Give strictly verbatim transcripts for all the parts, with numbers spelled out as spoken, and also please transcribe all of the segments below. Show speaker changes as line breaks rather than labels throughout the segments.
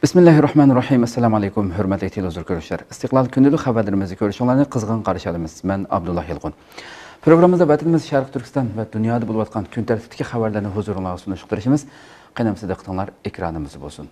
Bismillahirrahmanirrahim. Assalamu alaykum. Hürmetli televizyon görüşler. İstiklal günlük haberlerimizi görüşünlerini kızgın karşı alımız. Ben Abdullah Yılgun. Programımızda vatanımız Şarkı Türkistan ve dünyada bulup atkan gün tertipteki haberlerini huzuruna sunuşturuşumuz. Qanamsız diqqatinglar ekranımız olsun.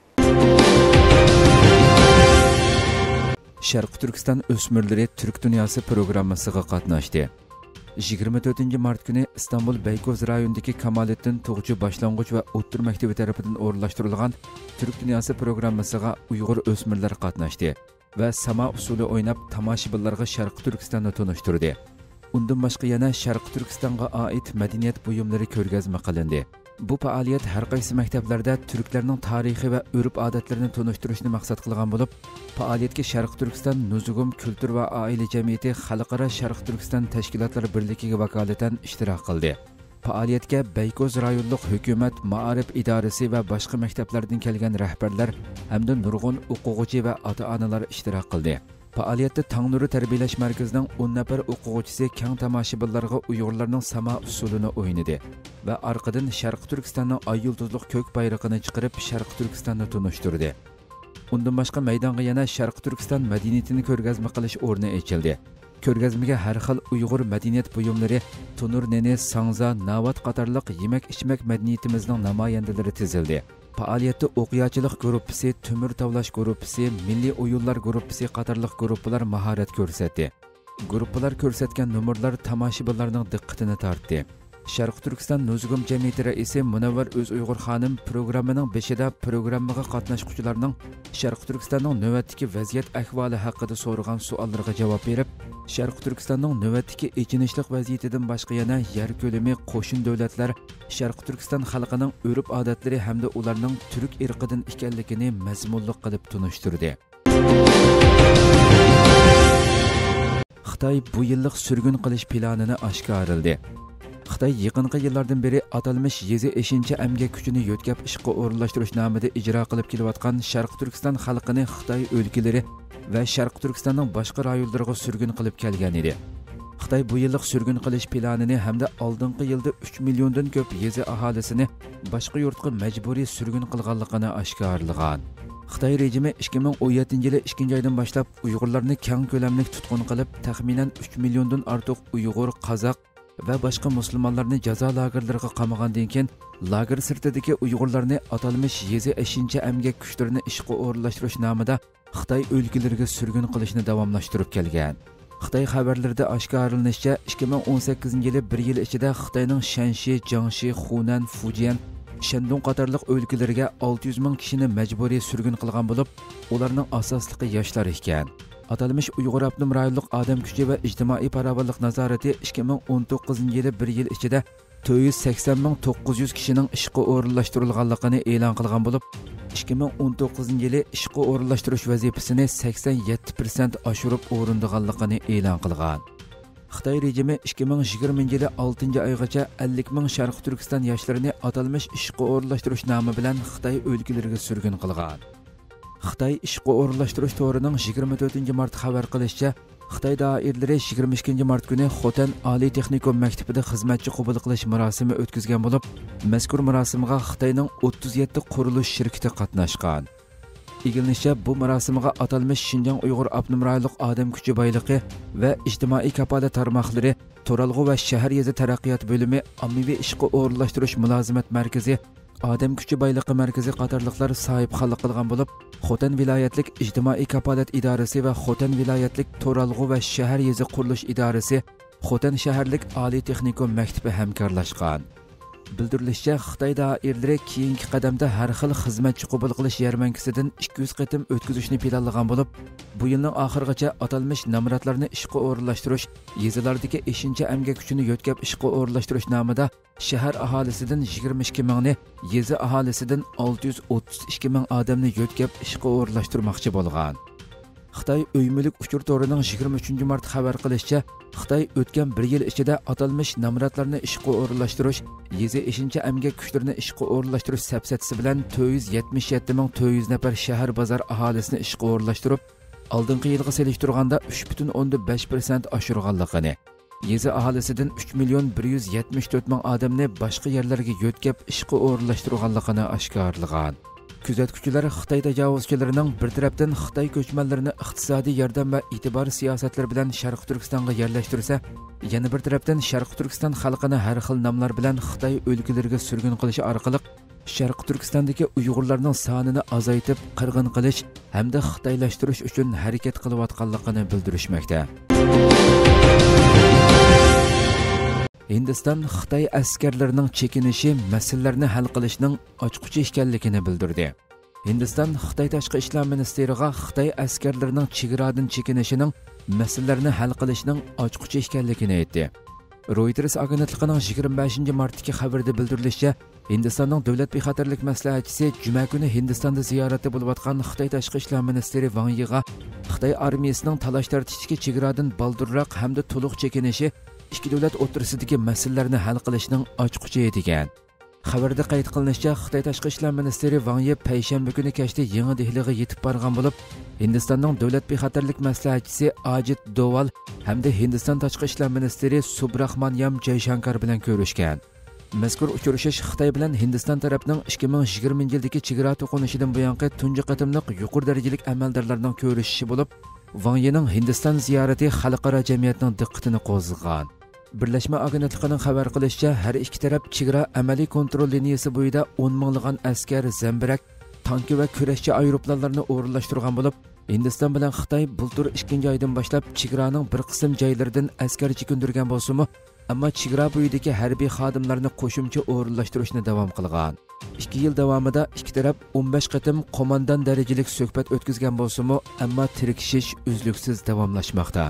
Şarkı Türkistan Ösmürleri Türk Dünyası programmasıga qatnaşdı. yigirma to'rtinchi mart günü İstanbul Beykoz rayonundaki Kamalettin Toğucu Başlangıç ve O'ttur Mektebi tarafından o'rinlashtirilgan Türk Dünyası programmasıga Uyg'ur o'smirlar qatnaşdı ve sama usulü oynab tomoshabinlarga Sharq Turkistonni tanishtirdi. Undan boshqa yana Sharq Turkistonga ait madaniyat buyumlari ko'rgazma qilindi. Bu faaliyat har qaysi maktablarda Türklerning tarihi ve urf odatlarini tanishtirishni maqsad qilgan bo'lib, faaliyatga Sharq Turkiston Nuzugum Kültür ve Aile Cemiyeti Xalqaro Sharq Turkiston tashkilotlari birligiga vakolatan ishtirok qildi. Faaliyatga Beykoz rayonlik hukumat, Ma'arif idorasi ve boshqa maktablardan kelgan rahbarlar hamda nurg'un o'quvchi ve ota-onalar ishtirok qildi. Faaliyatda Tangnuri tarbiyalash markazining o'n nafar o'quvchisi keng tomoshabinlarga Uyg'urlarning sama usulini o'ynadi ve arqadan Sharq Turkistonning ay yulduzliq ko'k bayrog'ini chiqarib Sharq Turkistonni tunishtirdi. Undan boshqa maydonga yana Sharq Turkiston madaniyatini ko'rgazma qilish o'rni ochildi. Ko'rgazmaga har xil Uyg'ur madaniyat buyumlari, tunur neni, sangza, navat qatorliq yemak-ichmak madaniyatimizning namoyandalari tizildi. Faaliyatda o'qiyachilik guruhi, Timur tavlash guruhi, Milliy o'yinlar guruhi qatorliq guruhlar mahorat ko'rsatdi. Guruhlar ko'rsatgan nomerlar tomoshabinlarning diqqatini tortdi. Sharq Turkiston Nuzugum Jamiyati raisi Munavvar O'zuyg'ur xonim programmaning beshida programmaga qatnashuvchilarning Sharq Turkistonning navbatdagi vaziyat ahvoli haqida so'ralgan savollarga javob berib, Sharq Turkistonning navbatdagi echinishlik vaziyatidan boshqa yana yer ko'lami, qo'shin davlatlar Sharq Turkiston xalqining urf odatlari hamda ularning turk irqidan ekanligini mazmunli qilib tunishtirdi. Xitoy bu yillik surgun qilish planini oshkorildi. Xitoy yaqinqi yillardan beri atalmış yezi eshinchi emgak kuchini yo'tkab ishga o'rinlashtirish nomida ijro qilib kelayotgan Sharq Turkiston xalqini Xitoy o'lkalari va Sharq Turkistonning boshqa rayonlariga surgun qilib kelgan edi. Xitoy bu yillik surgun qilish planini hamda oldingi yilda uch milliondan ko'p yezi aholisini boshqa yurtga majburiy surgun qilganligini oshkorlagan. Xitoy rejimi ikki ming o'n yettinchi yili ikkinchi oydan boshlab Uyg'urlarni keng ko'lamli tutqun qilib, taxminan uch milliondan ortiq Uyg'ur, Qozoq ve başka Müslümanlarını jazo lagerlariga qamagandan keyin lager sirtidagi Uyg'urlarni atalmış yezi eshinchi emgak kuchlarini ishga o'rinlashtirish nomida Xitoy o'lkalariga surgun qilishni davomlashtirib kelgan. Xitoy xabarlarida oshkorlanishicha, ikki ming o'n sakkizinchi yili bir yil ichida Xitoyning Shanxi, Jiangxi, Hunan, Fujian, Shandong qatorliq o'lkalariga olti yuz ming kishini majburiy surgun qilgan bo'lib, ularning asosligi yoshlar ekan. Atalmış Uyg'ur Abnum rayonlik odam kuchi va ijtimoiy farovonlik nazorati ikki ming o'n to'qqizinchi yili bir yil ichida to'rt yuz sakson ming to'qqiz yuz kishining ishga o'rinlashtirilganligini e'lon qilgan bo'lib, ikki ming o'n to'qqizinchi yili ishga o'rinlashtirish vazifasini sakson yetti foiz oshirib o'rindiganligini e'lon qilgan. Xitoy rejimi ikki ming yigirmanchi yili oltinchi oygacha ellik ming Sharq Turkiston yoshlarini atalmış ishga o'rinlashtirish nomi bilan Xitoy o'lkalariga surgun qilgan. Xitoy ishga o'rinlashtirish to'rining yigirma to'rtinchi mart xabar qilishicha, Xitoy doiralari yigirma ikkinchi mart kuni Xotan Oliy texnikum maktabida xizmatchi qabul qilish marosimi o'tkazgan bo'lib, mazkur marosimga Xitoyning o'ttiz yetti qurilish shirkati qatnashgan. Igilnishicha, bu marosimga atalmış Xinjiang Uyg'ur Abnum rayonlik odam kuchi boyligi va ijtimoiy kapolat tarmoqlari, To'ralg'u va shahar yezi taraqqiyot bo'limi, ommaviy ishga o'rinlashtirish mulozimat markazi, Odam kuchi boyligi markazi qatorliqlar sohibxonlik qilgan bo'lib, Xotan viloyatlik ijtimoiy kapolat idorasi va Xotan viloyatlik To'ralg'u va shahar yezi qurilish idorasi, Xotan shaharlik oliy texnikum maktabi hamkorlashgan. Bildirilishicha, Xitoy doiralari keyingi qadamda har xil xizmatchi qabul qilish yarmankasidan ikki yuz qatim o'tkazishni planlagan bo'lib, bu yilning oxirigacha atalmış nomratlarni ishga o'rinlashtirish, yezilardagi eshinchi emgak kuchini yo'tkab ishga o'rinlashtirish nomida shahar aholisidan yigirma ikki mingni, yezi aholisidan olti yuz o'ttiz ikki ming odamni yo'tkab ishga o'rinlashtirmoqchi bo'lgan. Xitoy o'ymilik uchur to'rining yigirma uchinchi mart xabar qilishicha, Xitoy o'tgan bir yil ichida atalmış nomratlarni ishga o'rinlashtirish, yezi eshinchi emgak kuchlarini ishga o'rinlashtirish sapsatisi bilan to'rt yuz yetmish yetti ming to'rt yuz nafar shahar bozor aholisini ishga o'rinlashtirib, oldingi yilga solishtirganda uch butun o'ndan besh foiz oshirganligini, yezi aholisidan uch million bir yuz yetmish to'rt ming odamni boshqa yerlarga yo'tkab ishga o'rinlashtirganligini oshkorlagan. Kuzatuvchilar Xitoy tajovuzchilarining bir tarafdan Xitoy ko'chmanlarini iqtisodiy yordam va e'tibor siyosatlari bilan Sharq Turkistonga yerlashtirsa, yana bir tarafdan Sharq Turkiston xalqini har xil nomlar bilan Xitoy o'lkalariga surgun qilish orqali Sharq Turkistondagi Uyg'urlarning sonini azaytib, qirg'in qilish hamda xitoylashtirish uchun harakat qilayotganligini bildirishmoqda. Hindiston Xitoy askarlarining chekinishi masalalarni hal qilishning ochquchi ekanligini bildirdi. Hindiston Xitoy tashqi ishlar ministeriga Xitoy askarlarining chegaradan chekinishining masalalarni hal qilishning ochquchi ekanligini aytdi. Reuters agentligining yigirma beshinchi martdagi xabarida bildirilishicha, Hindistonning davlat bexatarlik maslahatchisi juma kuni Hindistonda ziyoratda bo'layotgan Xitoy tashqi ishlar ministri Wang Yiga Xitoy armiyasining talash tartishga chegaradan baldurroq hamda to'liq chekinishi ikki davlat o'rtasidagi masalalarni hal qilishning ochquchi degan. Xabarda qayd qilinishicha, Xitoy tashqi ishlar ministri Wang Yi payshanba kuni kechda Yangi Dehliga yetib borgan bo'lib, Hindistonning davlat bexatarlik maslahatchisi Ajit Doval hamda Hindiston tashqi ishlar ministri Subrahmanyam Jayshankar bilan ko'rishgan. Mazkur uchrashish Xitoy bilan Hindiston tarafining ikki ming yigirmanchi yildagi chegara to'qinishidan buyongi tunji qatimliq yuqori darajali amaldorlarning ko'rishishi bo'lib, Wang Yining Hindiston ziyorati xalqaro jamiyatning diqqatini qo'zg'agan. Birlashma agentligining xabar qilishicha, har ikki taraf chegara amaliy kontrol liniyasi bo'yida o'n minglagan askar, zambirak, tanki va kurashchi aeroplanlarni o'rinlashtirgan bo'lib, Hindiston bilan Xitoy bultur ikkinchi oydan boshlab chegaraning bir qism joylaridan askar chekindirgan bo'lsa-mu, ammo chegara bo'yidagi harbiy xodimlarni qo'shimcha o'rinlashtirishni davom qilgan. ikki yil davomida ikki taraf o'n besh qatim qo'mondan darajalik suhbat o'tkazgan bo'lsa-mu, ammo tirikishish uzluksiz davomlashmoqda.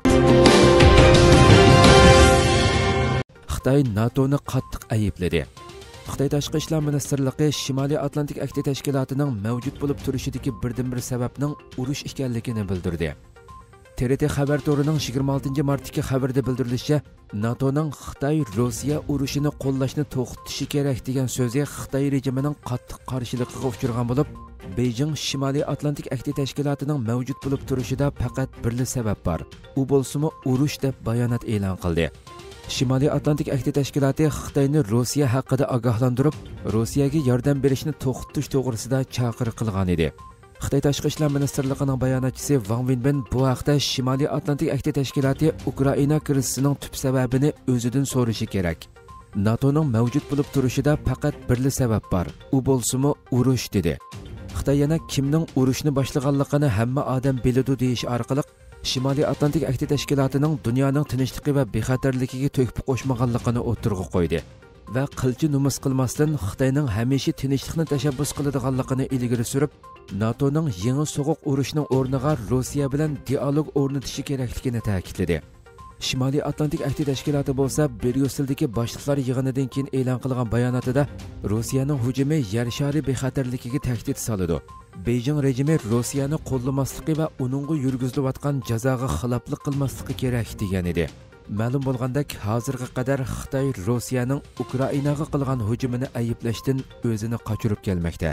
Xitoy NATOni qattiq aybladi. Xitoy tashqi ishlar ministrligi Shimoliy Atlantik akti tashkilotining mavjud bo'lib turishidagi birdan-bir sababning urush ekanligini bildirdi. T R T xabar to'rining yigirma oltinchi martdagi xabarda bildirilishicha, NATOning Xitoy Rossiya urushini qo'llashni to'xtatishi kerak degan so'zi Xitoy rejimining qattiq qarshiligiga uchragan bo'lib, Beijing Shimoliy Atlantik akti tashkilotining mavjud bo'lib turishida faqat bir sabab bor. U bo'lsa-mu urush deb bayonot e'lon qildi. Shimoliy Atlantik akti tashkiloti Xitoyni Rossiya haqida ogohlantirib, Rossiyaga yordam berishni to'xtatish to'g'risida chaqiriq qilgan edi. Xitoy tashqi ishlar ministrligining bayonotchisi Wang Wenbin bu haqda Shimoliy Atlantik akti tashkiloti Ukraina krizisining tub sababini o'zidan so'rashi kerak. NATOning mavjud bo'lib turishida faqat bir sabab bor. U bo'lsa-mu urush dedi. Xitoy yana kimning urushni boshlaganligini hamma odam biladi deyish orqali Shimoliy Atlantik akti tashkilotining dunyoning tinchligi va bexatarligiga to'kib qo'shmaganligini o'tirg'i qo'ydi va qilchi numus qilmasdan Xitoyning hamisha tinchlikni tashabbus qiladiganligini ilgari surib, NATOning yangi so'g'uq urushining o'rniga Rossiya bilan dialog o'rnatishi kerakligini ta'kidladi. Shimoliy Atlantik akti tashkiloti bo'lsa, Bryusseldagi boshliqlar yig'inidan keyin e'lon qilgan bayonotida Rossiyaning hujumi yer shari bexatarligiga tahdid soladi. Beijing rejimi Rossiyani qo'llamasligi va uningga yurgizilayotgan jazoga xiloflik qilmasligi kerak degan edi. Ma'lum bo'lgandek, hozirga qadar Xitoy Rossiyaning Ukrainaga qilgan hujumini ayblashdan o'zini qochirib kelmoqda.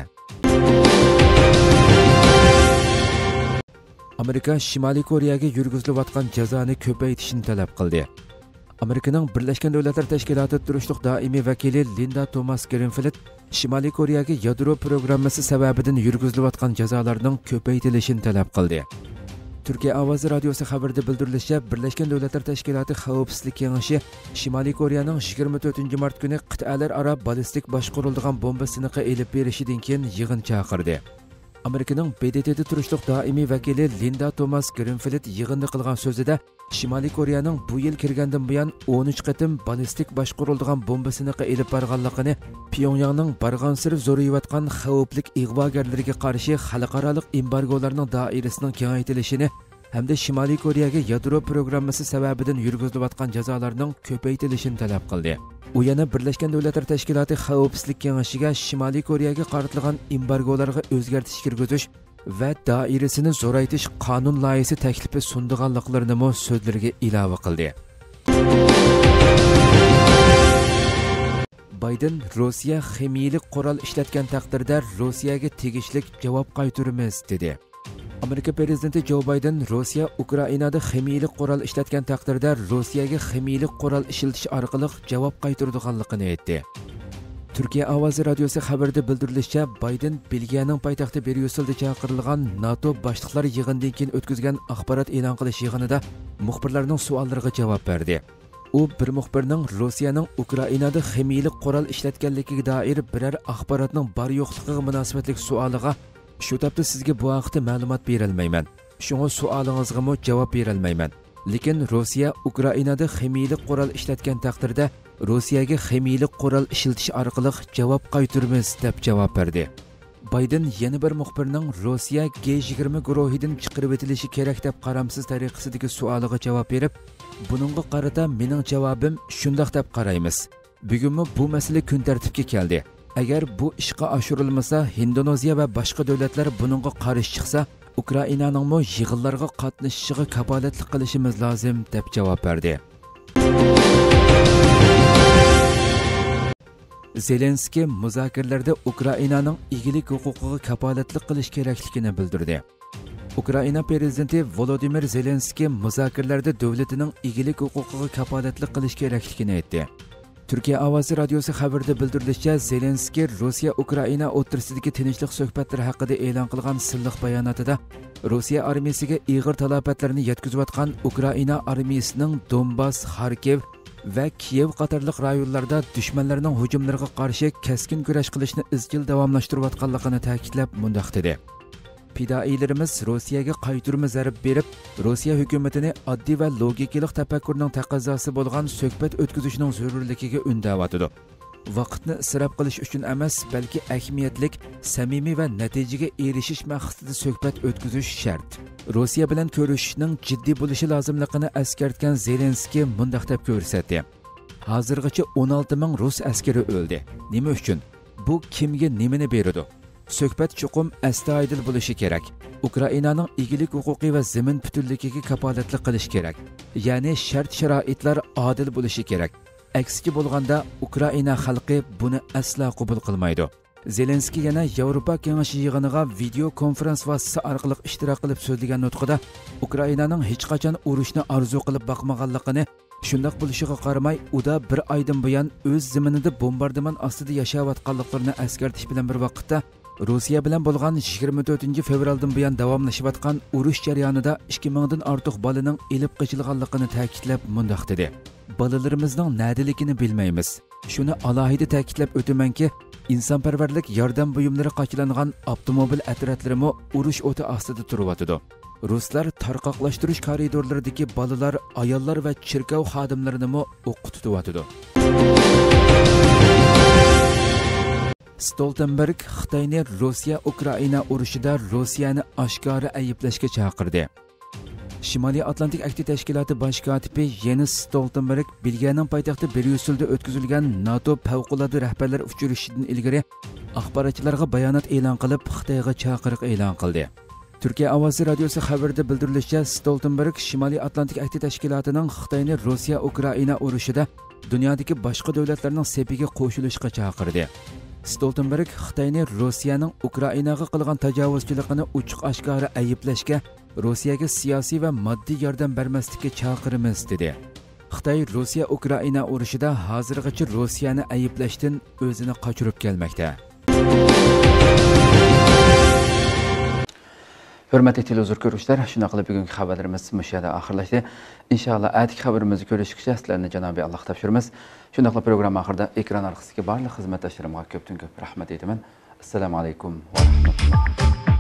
Amerika Shimoliy Koreyaga yurgizilayotgan jazoni ko'paytirishni talab qildi. Amerikaning Birlashgan Davlatlar Tashkiloti turishliq doimiy vakili Linda Thomas Greenfield Shimoliy Koreyaga yadro programmasi sababidan yurgizilayotgan jazolarning ko'paytirilishini talab qildi. Turkiya Ovozi radiosi xabarida bildirilishicha, Birlashgan Davlatlar Tashkiloti Xavfsizlik kengashi Shimoliy Koreyaning yigirma to'rtinchi mart kuni qit'alararo ballistik boshqarilgan bomba siniqi elib berishidan keyin yig'in chaqirdi. Amerikaning B D T'da turishliq doimiy vakili Linda Thomas Greenfield yig'inda qilgan so'zida Shimoliy Koreyaning bu yil kirgandan buyon o'n uch qatim ballistik boshqarilgan bomba siniqi elib borganligini, Pyongyangning bargan sir zo'rayotgan xavflik ig'vogarlarga qarshi xalqaro embargolarning doirasining kengaytirilishini hamda Shimoliy Koreyaga yadro programmasi sababidan yurgizilayotgan jazolarning ko'paytirilishini talab qildi. U yana Birlashgan Davlatlar Tashkiloti Xavfsizlik kengashiga Shimoliy Koreyaga qaratilgan embargolarga o'zgartish kirgizish va doirasini zo'raytirish qonun loyihasi taklifi sundiganliklarini mo so'zlarga ilova qildi. Biden Rossiya ximiyalik qurol ishlatgan taqdirda Rossiyaga tegishli javob qaytaramiz dedi. Amerika prezidenti Joe Biden Rossiya Ukrainada ximiyalik qurol ishlatgan taqdirda Rossiyaga ximiyalik qurol ishiltish orqali javob qaytaradiganligini aytdi. Türkiye Ovozi Radiosi xabarida bildirilishicha, Bayden Belgiyaning poytaxti Bryusselda chaqirilgan NATO boshliqlar yig'inidan keyin o'tkazgan axborot e'lon qilish yig'inida muxbirlarning savollariga javob berdi. U bir muxbirning Rossiyaning Ukrainada ximiyalik qurol ishlatganligiga doir biror axborotning bor yo'qligiga munosabatli savoliga shu topda sizga bu haqda ma'lumot berilmayman. Shunga savolingizga mo javob berolmayman. Lekin Rossiya Ukrainada ximiyalik qurol ishlatgan taqdirda Rossiyaga ximiyalik qurol ishiltish orqali javob qaytaramiz deb javob berdi. Bayden yana bir muxbirning Rossiya G yigirma guruhidan chiqarib etilishi kerak deb qaramsiz tariqasidagi savoliga javob berib, buningga qarata mening javobim shundoq deb qaraymiz. Bugunmi bu masala kun tartibga keldi. Agar bu ishga oshirilmasa, Indoneziya va boshqa davlatlar buningga qarshi chiqsa, Ukrainaning mo yig'inlarga qatnashishiga kafolatlik qilishimiz lozim deb javob berdi. Zelenskiy muzokaralarda Ukrainaning egilik huquqiga kafolatlik qilish kerakligini bildirdi. Ukraina prezidenti Volodymyr Zelenskiy muzokaralarda davlatining egilik huquqiga kafolatlik qilish kerakligini aytdi. Türkiye Ovozi Radiosi xabarida bildirilishicha, Zelenskiy Rossiya Ukraina o'rtasidagi tinchlik suhbatlari haqida e'lon qilgan silliq bayonotida Rossiya armiyasiga ig'ir talobatlarni yetkazayotgan Ukraina armiyasining Donbas, Kharkiv va Kiev qatorliq rayonlarda dushmanlarning hujumlariga qarshi keskin kurash qilishni izchil davomlashtirayotganligini ta'kidlab mundaq dedi. Fidoilarimiz Rossiyaga qayturma zarb berib, Rossiya hukumatini oddiy va logikalik tafakkurning taqozosi bo'lgan suhbat o'tkazishning zarurligiga undayotdi. Vaqtni isrof qilish uchun emas, balki ahamiyatlik, samimiy va natijaga erishish maqsadida suhbat o'tkazish shart. Rossiya bilan ko'rishishning jiddiy bo'lishi lozimligini eskartgan Zelenskiy mundaq deb ko'rsatdi. Hozirgacha o'n olti ming rus askari o'ldi. Nima uchun? Bu kimga nimani beradi? Suhbat chuqum astoydil bo'lishi kerak. Ukrainaning egilik huquqiy va zamin butunligiga kafolatlik qilish kerak. Ya'ni shart-sharoitlar odil bo'lishi kerak. Aksiga bo'lganda Ukraina xalqi buni asla qabul qilmaydi. Zelenskiy yana Yevropa kengashi yig'iniga video konferens vasitasi orqali ishtirok qilib so'zlagan nutqida Ukrainaning hech qachon urushni orzu qilib boqmaganligini, shundoq bo'lishiga qaramay, uda bir oydan buyon o'z zaminida bombardimon ostida yashayotganliklarini eskartish bilan bir vaqtda Rossiya bilan bo'lgan yigirma to'rtinchi fevraldan buyon davomlashayotgan urush jarayonida ikki mingdan ortiq bolaning elib qochilganligini ta'kidlab mundaq dedi. Balalarimizning nadiligini bilmaymiz. Shuni alohida ta'kidlab o'tamanki, insonparvarlik yordam buyumlari qochilangan avtomobil atroflarimi urush o'ti ostida turibdi. Ruslar tarqoqlashtirish koridorlaridagi bolalar, ayollar va cherkov xodimlarini o'qityapti. Stoltenberg Xitoyni Rossiya Ukraina urushida Rossiyani oshkora ayblashga chaqirdi. Shimoliy Atlantik Akti tashkiloti bosh kotibi Jens Stoltenberg Belgiyaning poytaxti Bryusselda o'tkazilgan NATO favqulodda rahbarlar uchrashuvidan ilgari axborotchilarga bayonot e'lon qilib, Xitoyga chaqiriq e'lon qildi. Türkiye Ovozi Radiosi xabarida bildirilishicha, Stoltenberg Shimoliy Atlantik Akti tashkilotining Xitoyni Rossiya Ukraina urushida dunyodagi boshqa davlatlarning sepiga qo'shilishga chaqirdi. Stoltenberg Xitoyni Rossiyaning Ukrainaga qilgan tajovuzchiligini ochiq-oshkora ayblashga, Rossiyaga siyosiy va moddiy yordam bermaslikka chaqiramiz dedi. Xitoy Rossiya Ukraina urushida hozirgacha Rossiyani ayblashdan o'zini qochirib kelmoqda. Hurmatli televizor ko'ruvchilar, shuna qilib bugungi xabarlarimiz mushada oxirlashdi. Inshaalloh atigi xabarimizni ko'rishgacha sizlarni Janobiy Alloh topshiramiz. Shundaqla program oxirida ekran orqasidagi barcha xizmatdoshlarimga ko'pdan ko'p rahmat aytaman. Assalomu alaykum va rahmatulloh.